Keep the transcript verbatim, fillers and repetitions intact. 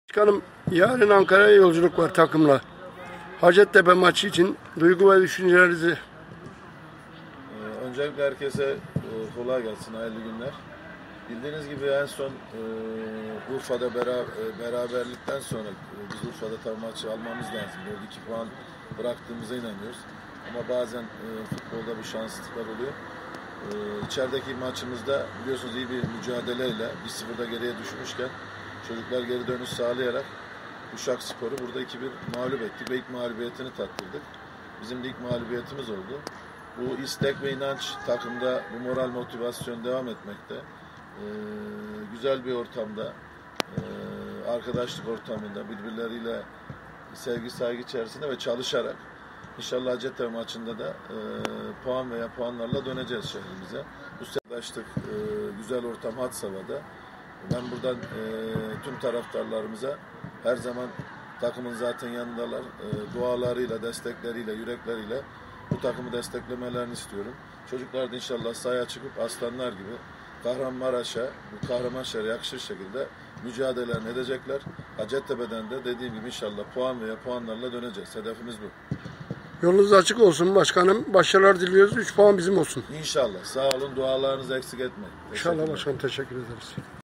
Başkanım, yarın Ankara'ya yolculuk var takımla. Hacettepe maçı için duygu ve düşüncelerinizi. Ee, öncelikle herkese e, kolay gelsin, hayırlı günler. Bildiğiniz gibi en son e, Urfa'da bera, e, beraberlikten sonra e, biz Urfa'da tabii maçı almamız lazım. Orada iki puan bıraktığımıza inanıyoruz. Ama bazen e, futbolda bu şanssızlıklar oluyor. E, içerideki maçımızda biliyorsunuz iyi bir mücadeleyle bir sıfırda geriye düşmüşken çocuklar geri dönüş sağlayarak Uşakspor'u burada iki bir mağlup ettik ve ilk mağlubiyetini tattırdık. Bizim de ilk mağlubiyetimiz oldu. Bu istek ve inanç takımda, bu moral motivasyon devam etmekte. Ee, güzel bir ortamda, e, arkadaşlık ortamında, birbirleriyle sevgi saygı içerisinde ve çalışarak İnşallah Hacettepe maçında da e, puan veya puanlarla döneceğiz şehrimize. Bu arkadaşlık, e, güzel ortam had safhada. Ben buradan e, tüm taraftarlarımıza her zaman takımın zaten yanındalar. E, dualarıyla, destekleriyle, yürekleriyle bu takımı desteklemelerini istiyorum. Çocuklar da inşallah sahaya çıkıp aslanlar gibi Kahramanmaraş'a, bu Kahramanmaraş'a yakışır şekilde mücadelelerini edecekler. Hacettepe'den de dediğim gibi inşallah puan veya puanlarla döneceğiz. Hedefimiz bu. Yolunuz açık olsun başkanım. Başarılar diliyoruz. üç puan bizim olsun. İnşallah. Sağ olun. Dualarınızı eksik etmeyin. İnşallah başkanım, teşekkür ederiz.